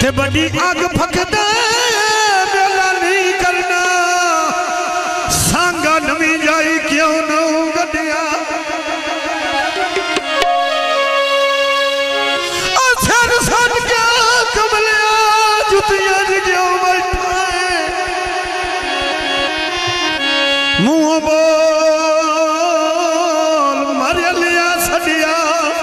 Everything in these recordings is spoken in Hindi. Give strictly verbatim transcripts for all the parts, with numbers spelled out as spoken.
ते बड़ी आग फकदा मेला नहीं करना सांगा नवी जाई क्यों न गड्डिया असर सन क्या कमलिया जुतियां क्यों बैठा है मुंह बोल मर लिया सदिया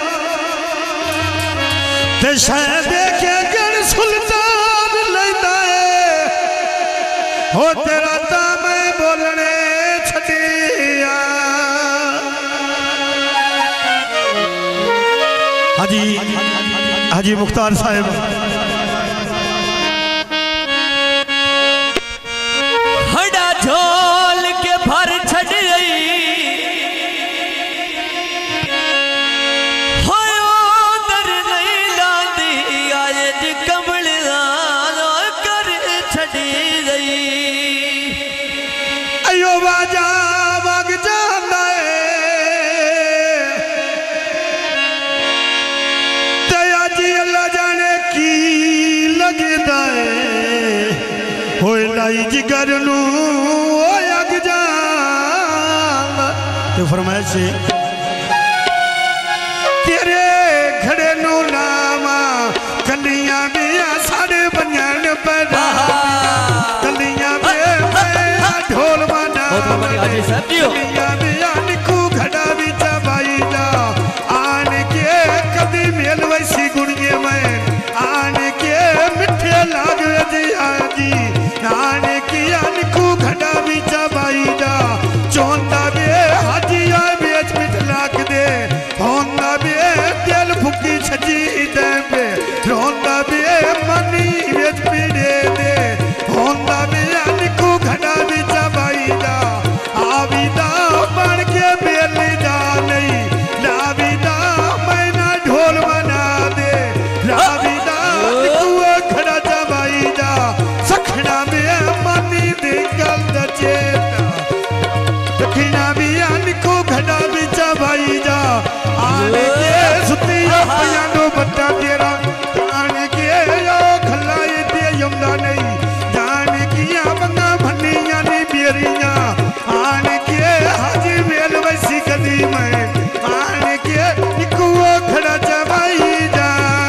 ते शायद के गण सुल्तान लेता है हो तेरा ताम बोलने छटिया। हाजी हाजी मुख्तार साहब हड़ा झोल के भर छड़ गई बाजा वग जांदा ते अज अल्लाह जाने की लगदा है होए लाई जिगर नू अग जांदा ते फरमाया से तेरे घड़े नू नामा कलियां बिया साढ़े बंजन पैदा कलियां ढोल निकू घड़ा बीचा बाई जा आन के कदी मेल वैसी गुणिये में आन के मिठे लाग जी आजी आन किया निकू घड़ा बीचा बाई जा चौंदा बे हाजी आ बेच मिठ लाग दे होंदा बे दिल फुकी छजी दे बे रोंदा बे मनी बेच पीड़े दे होंदा बे निकू घड़ा बीचा बाई जा आविदा बन के बेली जा नहीं लाविदा मैना ढोल बना दे लाविदा निकुआ खड़ा जबाई जा सखना में मानी दी गल चेता दखिना भी निको घड़ा भी जबाई जा आने के सुती पियानो बट्टा तेरा आने के यो खलाई दे यमदा नहीं जाने किया बंगा भनिया नहीं बेरिया आने के हाजी मेल वैसी कदी में आने के निकुआ खड़ा जबाई जा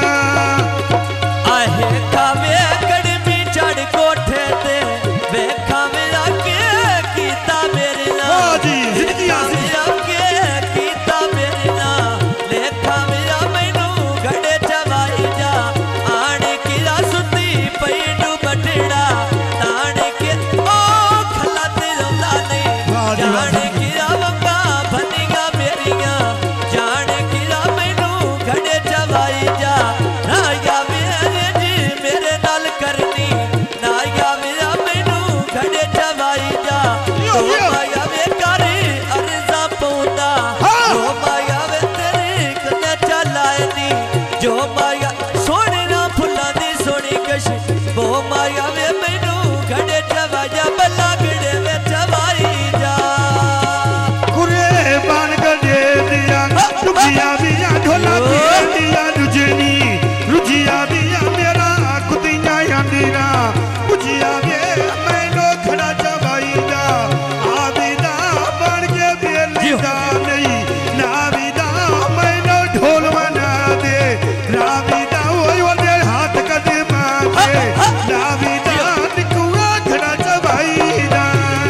आहे खावे कड़मी चढ़ कोठे ते वे खावे आके कीता मेरे ना हाजी जिंदगी आसी आके कीता मेरे ना ले खावे मैनू घड़े चबाई जा आने की सुती पैडू बटड़ा नाने के ओ खला ते रोंदा नहीं जाने की वंगा भनिया मेरिया जाने की मैनू घड़े चबाई जा राया मेरे जी मेरे नाल करनी नाया मेरा मैनू घड़े चबाई जा ओ माया वे करी अर्जा पौंदा ओ माया वे तेरी कने चलाए नी जो माया सोने ना फुल्ला दी सोनी कश वो माया वे मैनू घड़े चबाया बल्ला गड़े वे चबाई जा कुरे बान गड़े दिया रुजिया बिया ढोला दिया रुजनी रुजिया बिया मेरा कुतिया यांदीना रुजिया बे मैनो खड़ा जबाई जा आविदा बन के बेली जा नहीं नाविदा मैनो ढोल बना दे राविदा ओए ओले हाथ कदे माथे नाविदा निकुआ खड़ा जबाई जा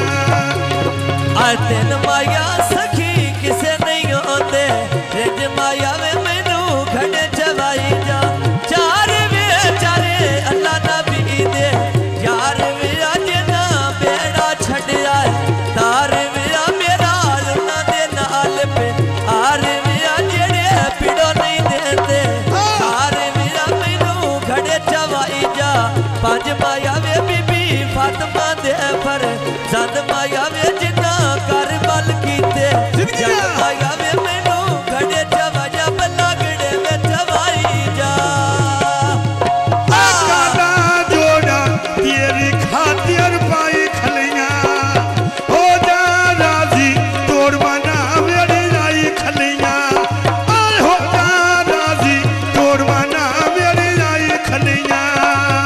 तेन माया सखी किसे नहीं होते रिज माया वे मैनू घड़े चबाई जा चार वे चारे अल्लाह नबी दे यार मेरा जना बेड़ा छड़िया तार मेरा मेरा लुना दे नाल पे आर मेरा जेड़े पिड़ो नहीं देते तार मेरा मैनू घड़े चबाई जा पंज माया वे बीबी फातिमा दे पर संद माया वे जिन्ना कर बल कीते जग माया वे मैनू घड़े चबाया बल्ला गड़े में चबाई जा काटा जोड़ा तेरी खातिर पाई खलिया हो जा राजी तोड़ बना मेरी आई खलिया हो जा राजी तोड़ बना मेरी आई खलिया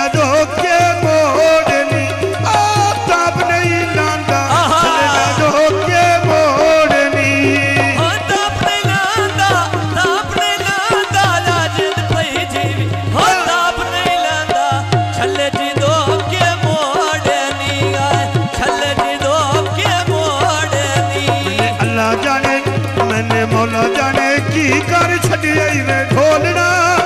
धोके मोड़नी ताप नहीं लांदा छलना धोके मोड़नी ताप नहीं लांदा ताप नहीं लांदा राजन पई जीवी हो ताप नहीं लांदा छले जी धोके मोड़नी छले जी धोके मोड़नी अल्लाह जाने मैंने मौला जाने की कर छड़िए वे ढोलना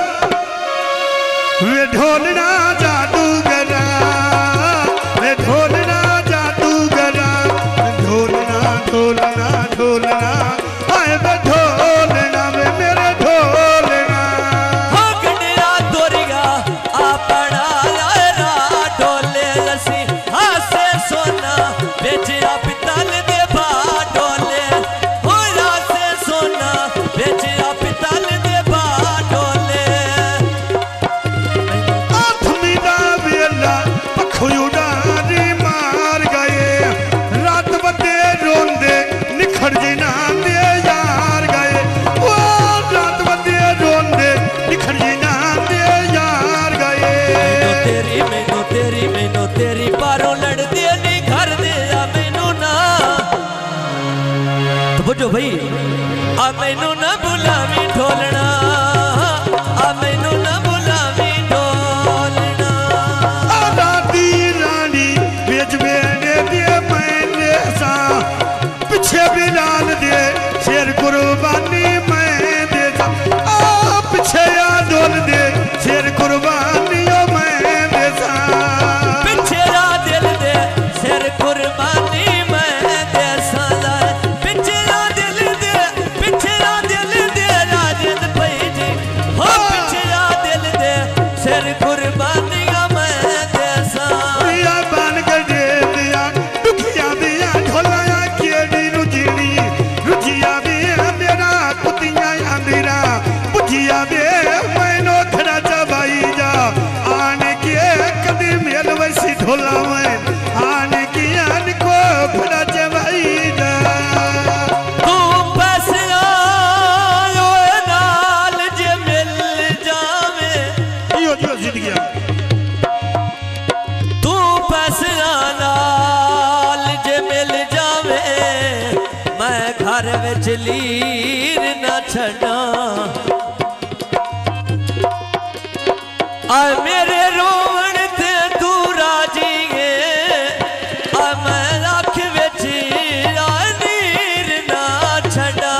वे ढोलना जादूगरा वे ढोलना जादूगरा ढोलना ढोलना ढोलना आए वे ढोलना वे मेरे ढोलना हो गंडिया तोरिया अपना लायरा ढोले लसी हासे सोना बेचिया पितल दे बा ढोले हो रासे सोना बेचिया पितल दे बा ढोले आथमीदा वेला पखुयुडारी मार गए रात बदे रोंदे निखर जिना दे यार गए ओ रात बदे रोंदे निखर जिना दे यार गए मैनू तेरी मैनू तेरी मैनू तेरी पारों लड़दे नहीं घर दे आ मैनू ना तो बुझो भाई आ मैनू ना बुलावी ढोलना आ मैनू ना बुलावी ढोलना दादी रानी बेच बेने दे मैंने सा पीछे बिलाल दे शेर कुर्बानी मैं दे सा आ पीछे या डोल दे शेर कुर्बानी ओ मैं दे सा पिछड़ा दिल दे सिर कुर्बानी मैं दे साला पिछड़ा दिल दे पिछड़ा दिल दे राजन पई जी हो पिछड़ा दिल दे सिर कुर्बानी मैं दे सा या बन गए दिया दुखिया दिया ढोलाया केड़ी रुजीनी रुजिया दिया मेरा कुतिया अंधेरा बुझिया दे मैनो खड़ा चबाई जा आने के कदी मेल वैसी ढोला मैं आने की आन को खड़ा चबाई जा तू पैसा लो नाल जे मिल जावे यो जो जिंदगी तू पैसा नाल जे मिल जावे मैं घर विच लीर ना छड़ा आ मेरे रोवण ते तू राजी है आ मैं अख विच नीर ना छड़ा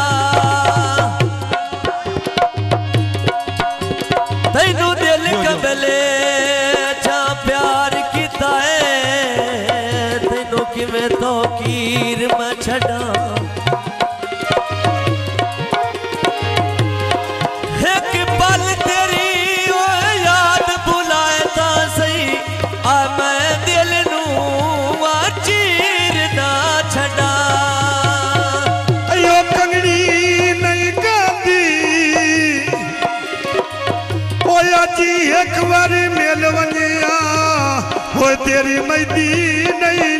तैनू दिल कबले चा प्यार कीता है तैनू किवें तो कीर मैं छड़ा एक पल तेरी ओ याद बुलाए ता सही आ मैं दिल नू आ चीर ना छड़ा अयो कंगड़ी नहीं गांदी ओया जी एक बारी मेल वनिया हो तेरी मैदी नहीं